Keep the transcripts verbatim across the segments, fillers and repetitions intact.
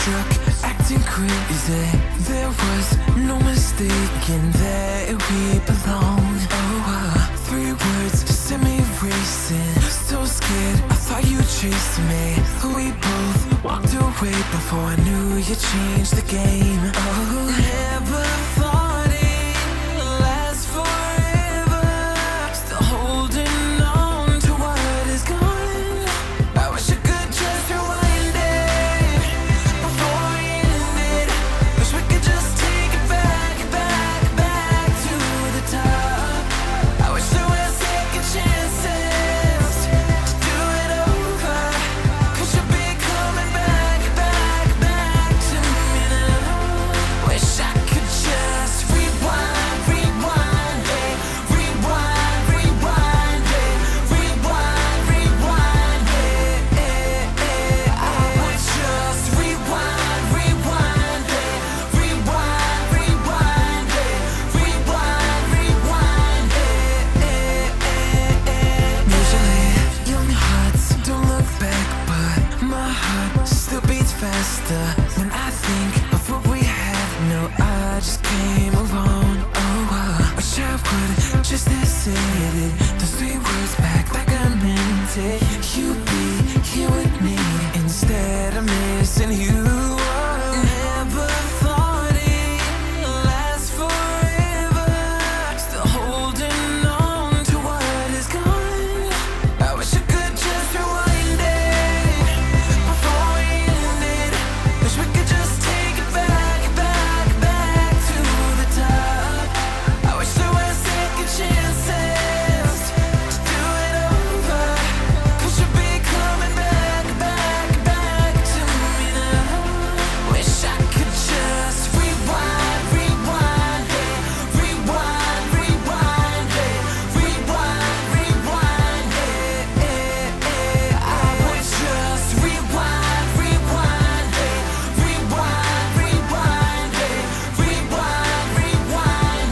struck, acting crazy. There was no mistaking that we belong. Oh, uh, three words to send me racing. So scared, I thought you chased me. We both walked away before I knew you changed the game. Oh, never thought it lasts forever. Still holding on to what is gone. I wish I could just rewind it before we end it. Wish we could just take it back, back, back to the top. I wish there were second chances to do it over. Cause you'll be coming back, back, back to me now. Wish I could just rewind, rewind it. Rewind, rewind it. Rewind, rewind it. I would just rewind, rewind it. Rewind, rewind it. Rewind, rewind it. Usually young hearts don't look back, but my heart still beats faster when I think of what we had. No, I just can't move on. Oh, I wish I would just have said it. Those three words back like I meant it. You be here with me instead of missing you. Never thought it lasts forever. Still holding on to what is gone. I wish I could just rewind it before we end it. Wish we could just take it back, back, back to the top. I wish there were second chances to do it over. Cause you'll be coming back, back, back to me now. Wish I could just rewind, rewind it. Rewind, rewind it. Rewind, rewind it. I would just rewind, rewind it. Rewind, rewind it. Rewind, rewind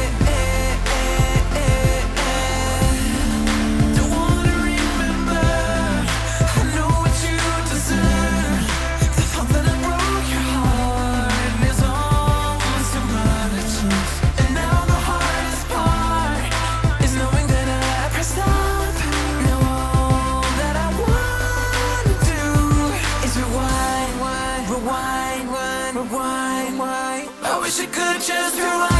it. Don't wanna remember. I know what you deserve. The fault that I broke your heart is almost too much. And now the hardest part is knowing that I pressed up. Now all that I wanna do is rewind, rewind, rewind, rewind, rewind. I wish I could just rewind.